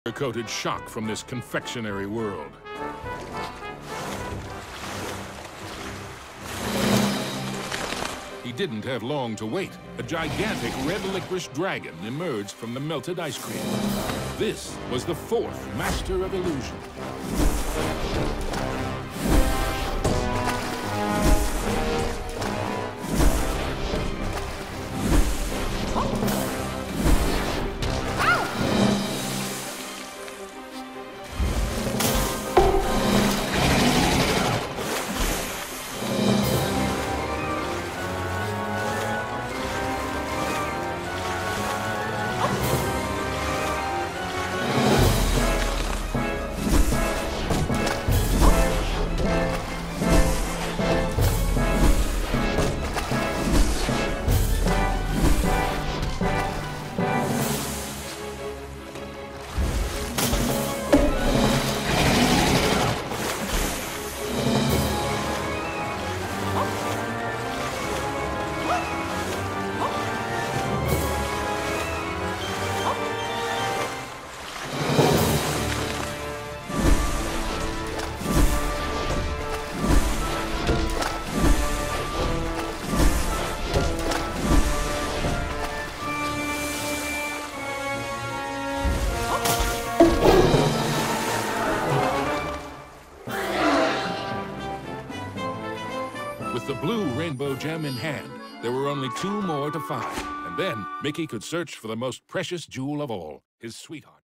Coated shock from this confectionery world. He didn't have long to wait. A gigantic red licorice dragon emerged from the melted ice cream. This was the fourth Master of Illusion. With the blue rainbow gem in hand, there were only two more to find. And then Mickey could search for the most precious jewel of all, his sweetheart.